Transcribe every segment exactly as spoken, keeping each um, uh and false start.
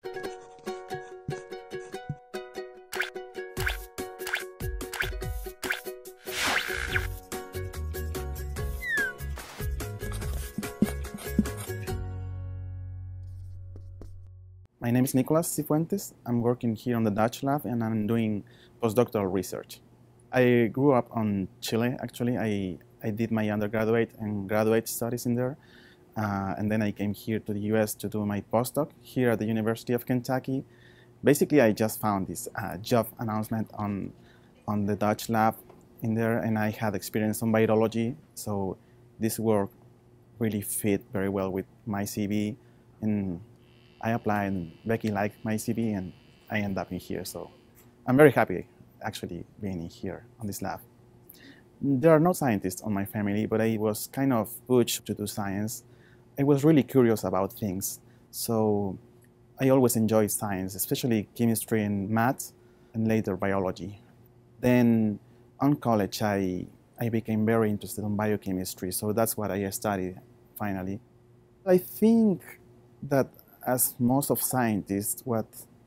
My name is Nicolas Cifuentes. I'm working here on the Dutch lab and I'm doing postdoctoral research. I grew up on Chile, actually. I, I did my undergraduate and graduate studies in there. Uh, and then I came here to the U S to do my postdoc here at the University of Kentucky. Basically, I just found this uh, job announcement on, on the Dutch lab in there, and I had experience on virology. So this work really fit very well with my C V. And I applied, and Becky liked my C V, and I ended up in here. So I'm very happy actually being in here on this lab. There are no scientists on my family, but I was kind of pushed to do science. I was really curious about things. So I always enjoyed science, especially chemistry and math, and later biology. Then on college, I, I became very interested in biochemistry. So that's what I studied finally. I think that as most of scientists, what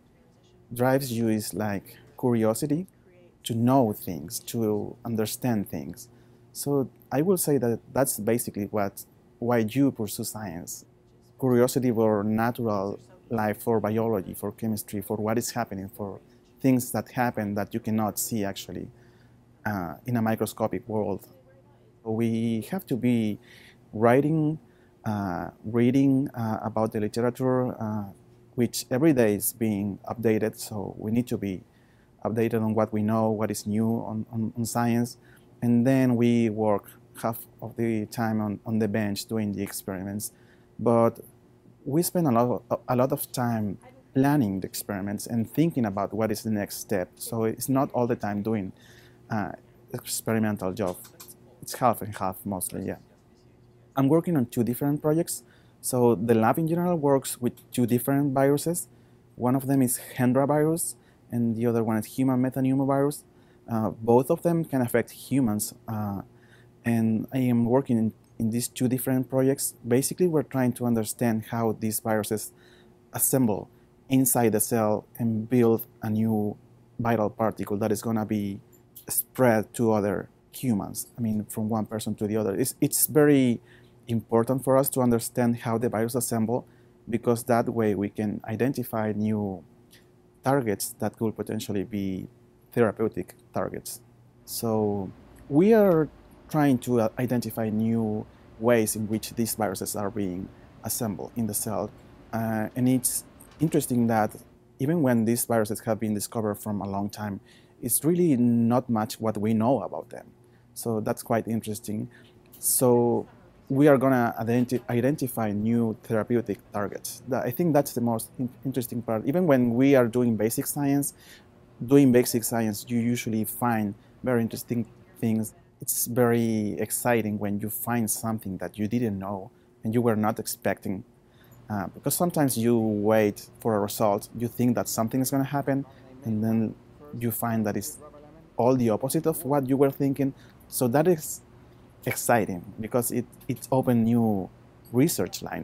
drives you is like curiosity, to know things, to understand things. So I will say that that's basically what, why you pursue science. Curiosity for natural life, for biology, for chemistry, for what is happening, for things that happen that you cannot see actually uh, in a microscopic world. We have to be writing Uh, reading uh, about the literature, uh, which every day is being updated, so we need to be updated on what we know, what is new on, on, on science, and then we work half of the time on, on the bench doing the experiments. But we spend a lot, of, a lot of time planning the experiments and thinking about what is the next step, so it's not all the time doing uh, experimental job. It's half and half mostly, yeah. I'm working on two different projects. So the lab in general works with two different viruses. One of them is Hendra virus, and the other one is human metapneumovirus. Uh, both of them can affect humans. Uh, and I am working in, in these two different projects. Basically, we're trying to understand how these viruses assemble inside the cell and build a new viral particle that is going to be spread to other humans. I mean, from one person to the other. It's, it's very important for us to understand how the virus assemble, because that way we can identify new targets that could potentially be therapeutic targets. So we are trying to identify new ways in which these viruses are being assembled in the cell. Uh, and it's interesting that even when these viruses have been discovered from a long time, it's really not much what we know about them. So that's quite interesting. So we are going to identi identify new therapeutic targets. I think that's the most in interesting part. Even when we are doing basic science, doing basic science, you usually find very interesting things. It's very exciting when you find something that you didn't know and you were not expecting. Uh, because sometimes you wait for a result, you think that something is going to happen, and then you find that it's all the opposite of what you were thinking. So that is exciting because it, it opened new research line.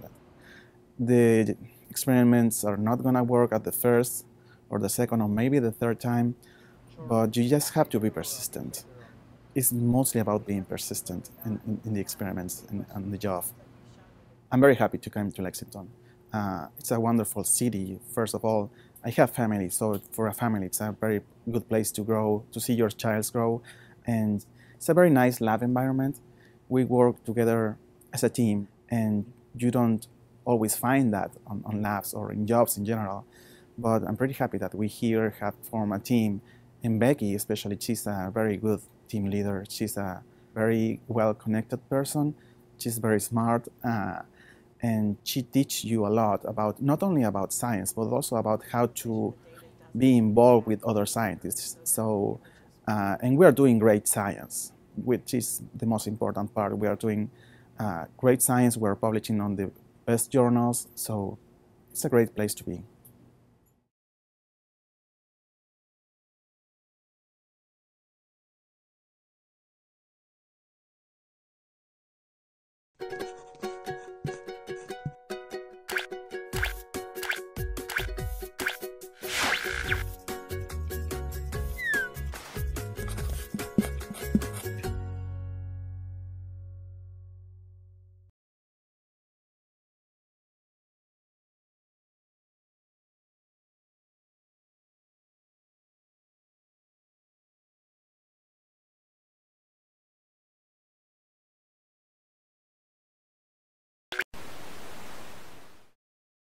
The experiments are not going to work at the first or the second or maybe the third time, but you just have to be persistent. It's mostly about being persistent in, in, in the experiments and, and the job. I'm very happy to come to Lexington. Uh, it's a wonderful city. First of all, I have family, so for a family, it's a very good place to grow, to see your child grow, and it's a very nice lab environment. We work together as a team, and you don't always find that on, on labs or in jobs in general. But I'm pretty happy that we here have formed a team, and Becky especially, she's a very good team leader. She's a very well-connected person. She's very smart, uh, and she teaches you a lot about, not only about science, but also about how to be involved with other scientists. So, uh, and we are doing great science, which is the most important part. We are doing uh, great science. We're publishing on the best journals, so it's a great place to be.